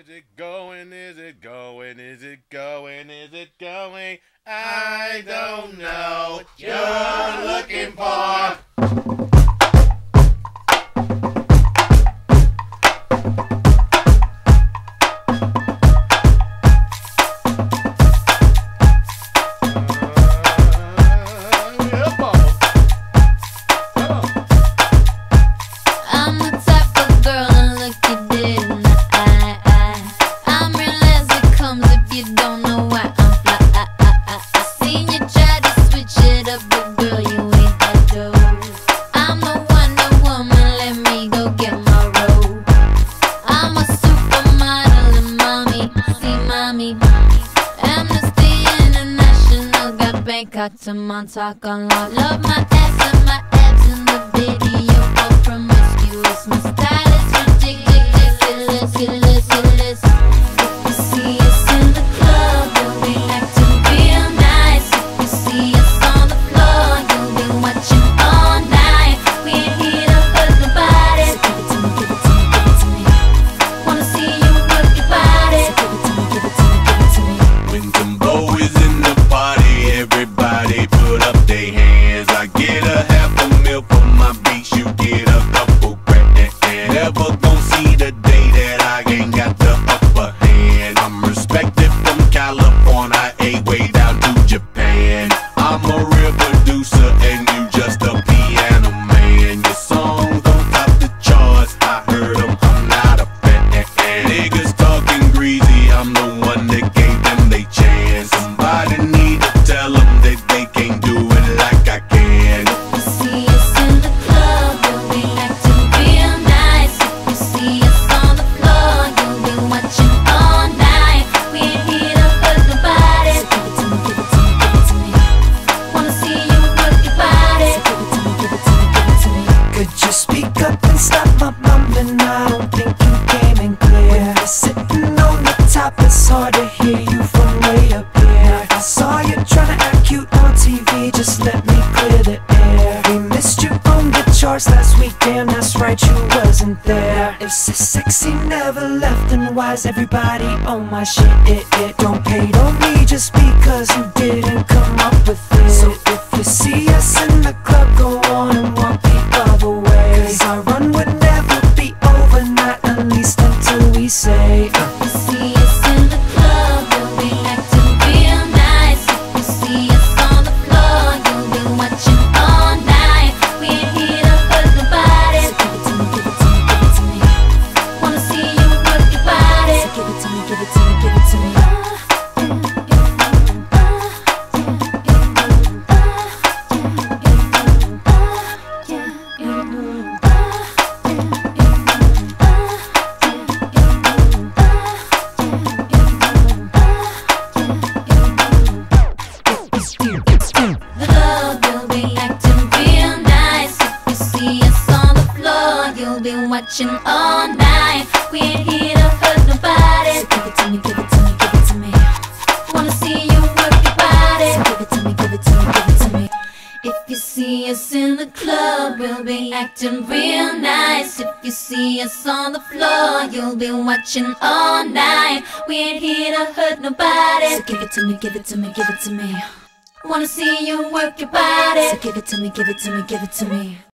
Is it going? Is it going? Is it going? Is it going? I don't know what you're looking for. Bangkok to Montauk on lock. Love my ass and my abs in the video. All promiscuous. My style is ri-dic-dic-dic-diculous-ulous-ulous. If you see us in the club, you'll be acting real nice. If you see us on the floor, you'll be watching all night. We ain't here to hurt nobody. So give it to me, give it to me, give it to me. Wanna see you work your body. So give it to me, give it to me, give it to me. When Timbo is in the party, everybody put up their hands. I get a half a mil for my beats, you get a couple grand. Never gon' see the day that I ain't got the upper hand. I'm respected from California, way down to Japan. I'm a real producer and you just a piano man. Your songs don't top the charts, I heard them, I'm not a fan. Niggas talking greasy, I'm the one that gave them they chance. Somebody need to tell them that they can't do it like I can. If you see us in the club, you'll be acting real nice. If you see us on the floor, you'll be watching all night. We ain't here to hurt nobody. So give it to me, give it to me, give it to me. Wanna see you work your body. So give it to me, give it to me, give it to me. Could you speak up and stop my mumbling? I don't think you came in clear. When you're sitting on the top, it's hard to hear you from way up here. I saw you trying to act cute on TV, just let me clear the air. We missed you on the charts last week, damn that's right, you wasn't there. If sexy never left, then why's everybody on my shit? Don't hate on me just because you didn't come up with it. So if you see us in the club, go on and walk the other way. Cause our run would never be over, not at least until we say If you see us in the club, you'll be acting real nice. If you see us on the floor, you'll be watching all night. We ain't here to hurt nobody. So give it to me, give it to me, give it to me. Wanna see you work your body. So give it to me, give it to me, give it to me. The club, you'll be acting real nice. If you see us on the floor, you'll be watching all night. We ain't here to hurt nobody. So give it to me, give it to me, give it to me. Wanna see you work your body. So give it to me, give it to me, give it to me. If you see us in the club, we'll be acting real nice. If you see us on the floor, you'll be watching all night. We ain't here to hurt nobody. So give it to me, give it to me, give it to me. Wanna see you work your body. So give it to me, give it to me, give it to me.